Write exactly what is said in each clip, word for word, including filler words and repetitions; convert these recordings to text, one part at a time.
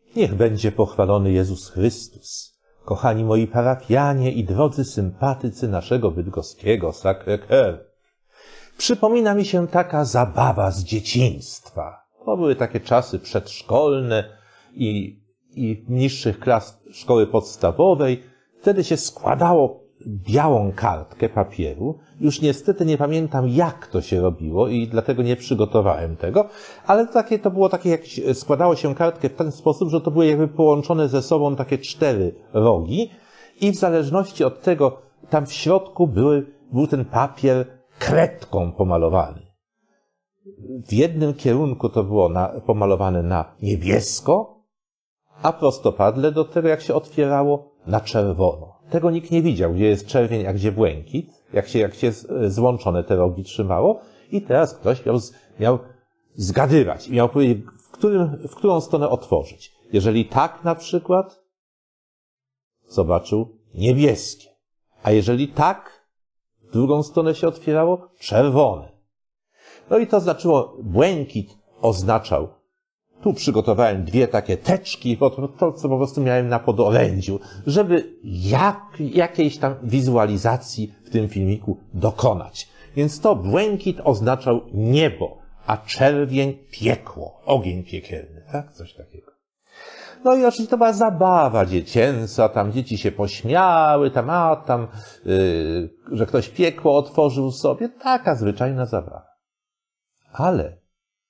Niech będzie pochwalony Jezus Chrystus. Kochani moi parafianie i drodzy sympatycy naszego bydgoskiego Sacré-Cœur. Przypomina mi się taka zabawa z dzieciństwa. To były takie czasy przedszkolne i, i niższych klas szkoły podstawowej. Wtedy się składało białą kartkę papieru. Już niestety nie pamiętam, jak to się robiło i dlatego nie przygotowałem tego, ale takie to było takie, jak składało się kartkę w ten sposób, że to były jakby połączone ze sobą takie cztery rogi i w zależności od tego, tam w środku były, był ten papier kredką pomalowany. W jednym kierunku to było na, pomalowane na niebiesko, a prostopadle do tego, jak się otwierało, na czerwono. Tego nikt nie widział, gdzie jest czerwień, a gdzie błękit, jak się, jak się złączone te rogi trzymało. I teraz ktoś miał, miał zgadywać i miał powiedzieć, w, którym, w którą stronę otworzyć. Jeżeli tak na przykład, zobaczył niebieskie. A jeżeli tak, w drugą stronę się otwierało czerwone. No i to znaczyło, błękit oznaczał, tu przygotowałem dwie takie teczki, bo to, to co po prostu miałem na podorędziu, żeby jak, jakiejś tam wizualizacji w tym filmiku dokonać. Więc to błękit oznaczał niebo, a czerwień piekło, ogień piekielny, tak? Coś takiego. No i oczywiście to była zabawa dziecięca, tam dzieci się pośmiały, tam, a tam, yy, że ktoś piekło otworzył sobie, taka zwyczajna zabawa. Ale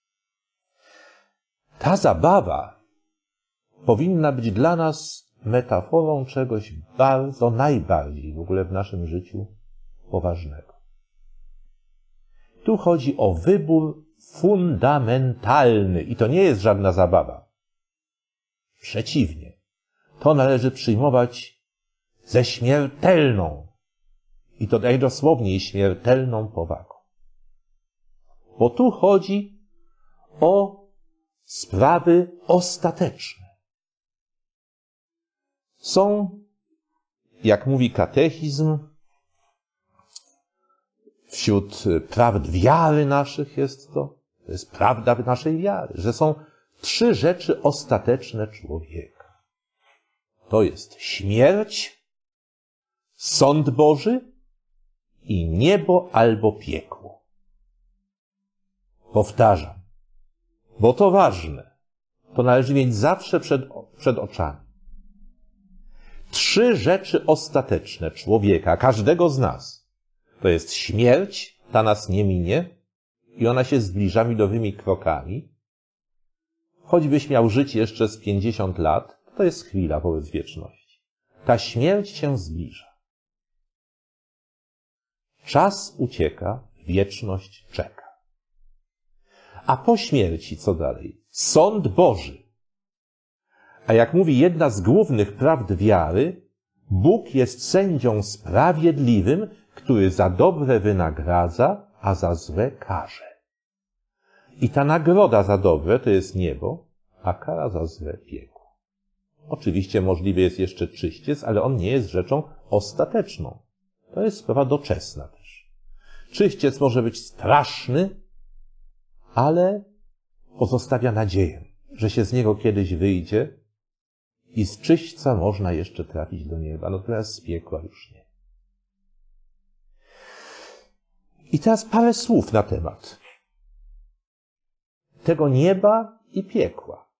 ta zabawa powinna być dla nas metaforą czegoś bardzo, najbardziej w ogóle w naszym życiu poważnego. Tu chodzi o wybór fundamentalny i to nie jest żadna zabawa. Przeciwnie, to należy przyjmować ze śmiertelną i to najdosłowniej śmiertelną powagą. Bo tu chodzi o sprawy ostateczne. Są, jak mówi katechizm, wśród prawd wiary naszych jest to, to jest prawda naszej wiary, że są trzy rzeczy ostateczne człowieka. To jest śmierć, sąd Boży i niebo albo piekło. Powtarzam, bo to ważne. To należy mieć zawsze przed, przed oczami. Trzy rzeczy ostateczne człowieka, każdego z nas. To jest śmierć, ta nas nie minie i ona się zbliża milowymi krokami. Choćbyś miał żyć jeszcze z pięćdziesiąt lat, to jest chwila wobec wieczności. Ta śmierć się zbliża. Czas ucieka, wieczność czeka. A po śmierci co dalej? Sąd Boży. A jak mówi jedna z głównych prawd wiary, Bóg jest sędzią sprawiedliwym, który za dobre wynagradza, a za złe karze. I ta nagroda za dobre to jest niebo, a kara za złe piekło. Oczywiście możliwy jest jeszcze czyściec, ale on nie jest rzeczą ostateczną. To jest sprawa doczesna też. Czyściec może być straszny, ale pozostawia nadzieję, że się z niego kiedyś wyjdzie i z czyśćca można jeszcze trafić do nieba. No teraz z piekła już nie. I teraz parę słów na temat tego nieba i piekła.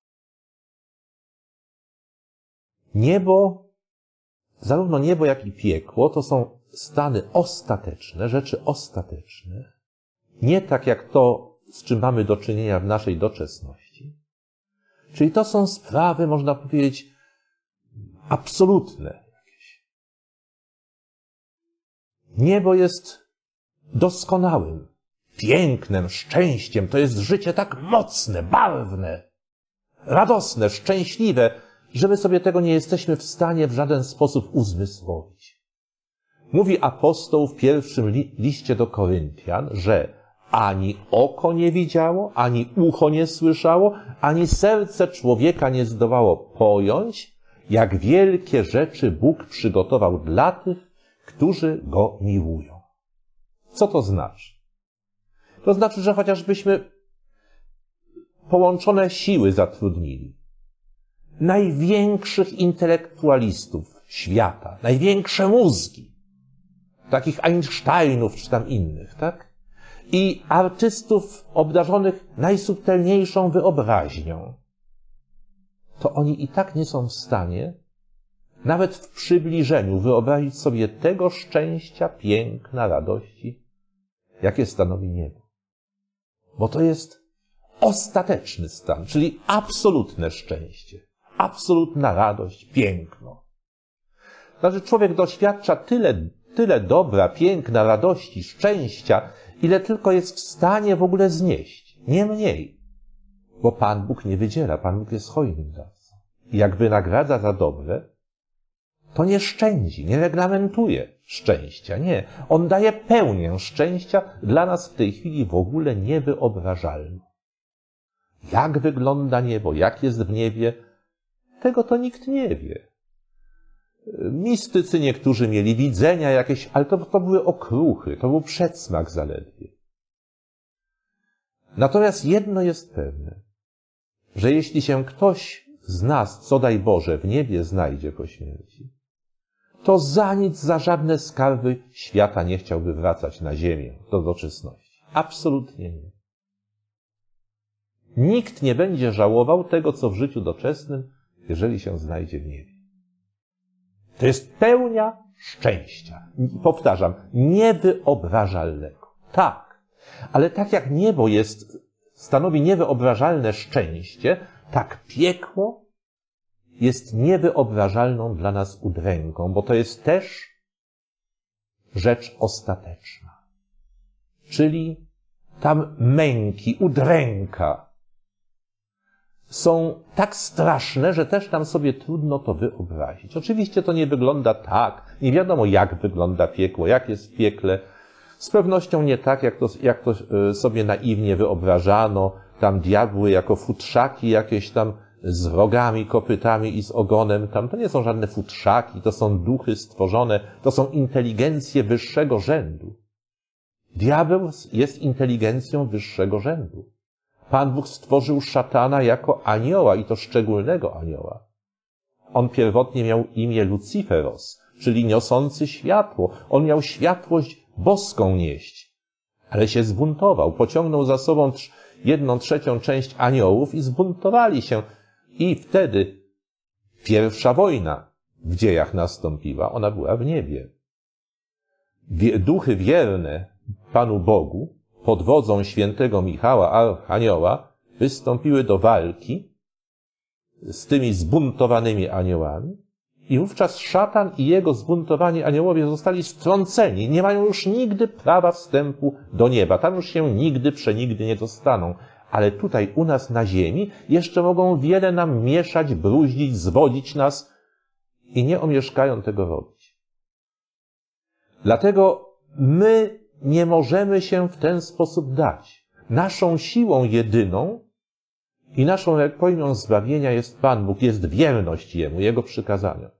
Niebo, zarówno niebo, jak i piekło, to są stany ostateczne, rzeczy ostateczne. Nie tak jak to, z czym mamy do czynienia w naszej doczesności. Czyli to są sprawy, można powiedzieć, absolutne. Niebo jest doskonałym, pięknem, szczęściem. To jest życie tak mocne, barwne, radosne, szczęśliwe, że my sobie tego nie jesteśmy w stanie w żaden sposób uzmysłowić. Mówi apostoł w pierwszym li- liście do Koryntian, że ani oko nie widziało, ani ucho nie słyszało, ani serce człowieka nie zdołało pojąć, jak wielkie rzeczy Bóg przygotował dla tych, którzy Go miłują. Co to znaczy? To znaczy, że chociażbyśmy połączone siły zatrudnili, największych intelektualistów świata, największe mózgi, takich Einsteinów czy tam innych, tak? I artystów obdarzonych najsubtelniejszą wyobraźnią, to oni i tak nie są w stanie nawet w przybliżeniu wyobrazić sobie tego szczęścia, piękna, radości, jakie stanowi niebo. Bo to jest ostateczny stan, czyli absolutne szczęście, absolutna radość, piękno. Znaczy człowiek doświadcza tyle, tyle dobra, piękna, radości, szczęścia, ile tylko jest w stanie w ogóle znieść, nie mniej. Bo Pan Bóg nie wydziela, Pan Bóg jest hojnym dawcą. I jak wynagradza za dobre, to nie szczędzi, nie reglamentuje szczęścia, nie. On daje pełnię szczęścia, dla nas w tej chwili w ogóle niewyobrażalną. Jak wygląda niebo, jak jest w niebie, tego to nikt nie wie. Mistycy niektórzy mieli widzenia jakieś, ale to, to były okruchy, to był przedsmak zaledwie. Natomiast jedno jest pewne, że jeśli się ktoś z nas, co daj Boże, w niebie znajdzie po śmierci, to za nic, za żadne skarby świata nie chciałby wracać na ziemię do doczesności. Absolutnie nie. Nikt nie będzie żałował tego, co w życiu doczesnym, jeżeli się znajdzie w niebie. To jest pełnia szczęścia. Powtarzam, niewyobrażalnego. Tak, ale tak jak niebo jest, stanowi niewyobrażalne szczęście, tak piekło jest niewyobrażalną dla nas udręką, bo to jest też rzecz ostateczna. Czyli tam męki, udręka są tak straszne, że też nam sobie trudno to wyobrazić. Oczywiście to nie wygląda tak, nie wiadomo jak wygląda piekło, jak jest w piekle. Z pewnością nie tak, jak to, jak to sobie naiwnie wyobrażano, tam diabły jako futrzaki jakieś tam z rogami, kopytami i z ogonem. Tam to nie są żadne futrzaki, to są duchy stworzone, to są inteligencje wyższego rzędu. Diabeł jest inteligencją wyższego rzędu. Pan Bóg stworzył szatana jako anioła i to szczególnego anioła. On pierwotnie miał imię Luciferos, czyli niosący światło. On miał światłość boską nieść, ale się zbuntował. Pociągnął za sobą jedną trzecią część aniołów i zbuntowali się. I wtedy pierwsza wojna w dziejach nastąpiła. Ona była w niebie. Duchy wierne Panu Bogu pod wodzą świętego Michała, archanioła, wystąpiły do walki z tymi zbuntowanymi aniołami i wówczas szatan i jego zbuntowani aniołowie zostali strąceni. Nie mają już nigdy prawa wstępu do nieba. Tam już się nigdy, przenigdy nie dostaną. Ale tutaj u nas na ziemi jeszcze mogą wiele nam mieszać, bruździć, zwodzić nas i nie omieszkają tego robić. Dlatego my nie możemy się w ten sposób dać. Naszą siłą jedyną i naszą pojmią zbawienia jest Pan Bóg, jest wierność Jemu, Jego przykazaniom.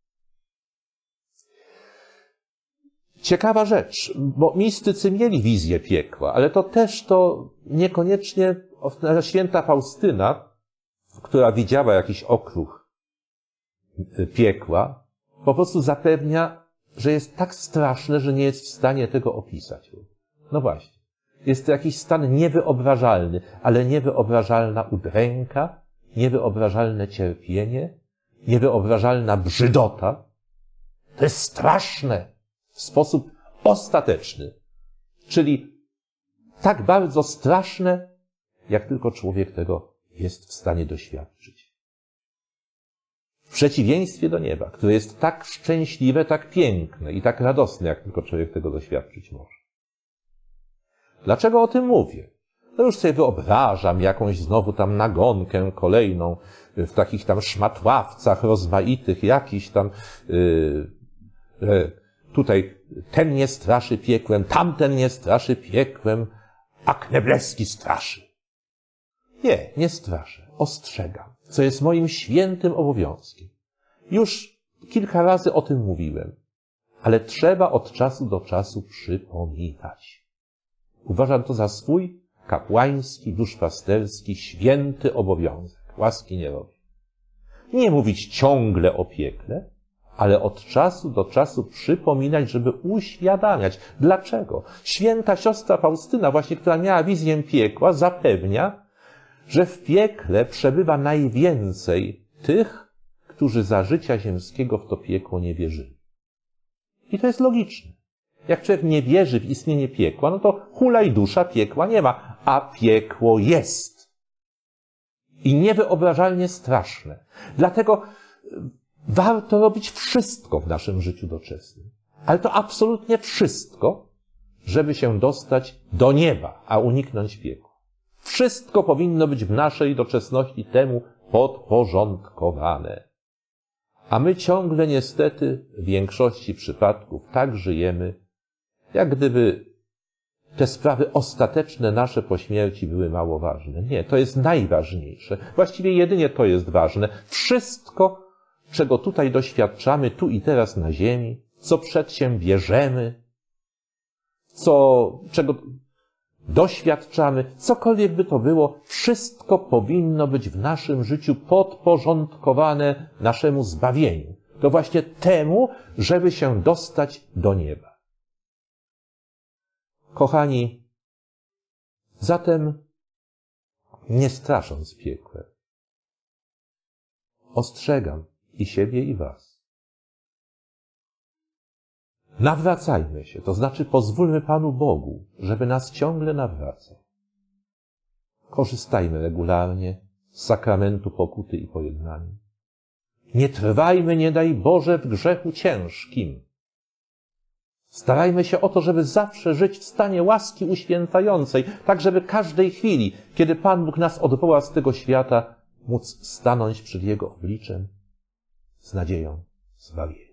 Ciekawa rzecz, bo mistycy mieli wizję piekła, ale to też to niekoniecznie święta Faustyna, która widziała jakiś okruch piekła, po prostu zapewnia, że jest tak straszne, że nie jest w stanie tego opisać. No właśnie. Jest to jakiś stan niewyobrażalny, ale niewyobrażalna udręka, niewyobrażalne cierpienie, niewyobrażalna brzydota. To jest straszne w sposób ostateczny. Czyli tak bardzo straszne, jak tylko człowiek tego jest w stanie doświadczyć. W przeciwieństwie do nieba, które jest tak szczęśliwe, tak piękne i tak radosne, jak tylko człowiek tego doświadczyć może. Dlaczego o tym mówię? No już sobie wyobrażam jakąś znowu tam nagonkę kolejną w takich tam szmatławcach rozmaitych, jakiś tam yy, yy, tutaj ten nie straszy piekłem, tamten nie straszy piekłem, a Knebleski straszy. Nie, nie straszę, ostrzegam, co jest moim świętym obowiązkiem. Już kilka razy o tym mówiłem, ale trzeba od czasu do czasu przypominać. Uważam to za swój kapłański, duszpasterski, święty obowiązek. Łaski nie robię. nie mówić ciągle o piekle, ale od czasu do czasu przypominać, żeby uświadamiać. Dlaczego? Święta siostra Faustyna, właśnie która miała wizję piekła, zapewnia, że w piekle przebywa najwięcej tych, którzy za życia ziemskiego w to piekło nie wierzyli. I to jest logiczne. Jak człowiek nie wierzy w istnienie piekła, no to hulaj dusza, piekła nie ma, a piekło jest. I niewyobrażalnie straszne. Dlatego warto robić wszystko w naszym życiu doczesnym. Ale to absolutnie wszystko, żeby się dostać do nieba, a uniknąć piekła. Wszystko powinno być w naszej doczesności temu podporządkowane. A my ciągle niestety w większości przypadków tak żyjemy, jak gdyby te sprawy ostateczne nasze po śmierci były mało ważne. Nie, to jest najważniejsze. Właściwie jedynie to jest ważne. Wszystko, czego tutaj doświadczamy, tu i teraz na ziemi, co przedsiębierzemy, co, czego doświadczamy, cokolwiek by to było, wszystko powinno być w naszym życiu podporządkowane naszemu zbawieniu. To właśnie temu, żeby się dostać do nieba. Kochani, zatem nie strasząc piekłem, ostrzegam i siebie, i was. Nawracajmy się, to znaczy pozwólmy Panu Bogu, żeby nas ciągle nawracał. Korzystajmy regularnie z sakramentu pokuty i pojednania. Nie trwajmy, nie daj Boże, w grzechu ciężkim. Starajmy się o to, żeby zawsze żyć w stanie łaski uświęcającej, tak żeby każdej chwili, kiedy Pan Bóg nas odwoła z tego świata, móc stanąć przed Jego obliczem z nadzieją zbawienia.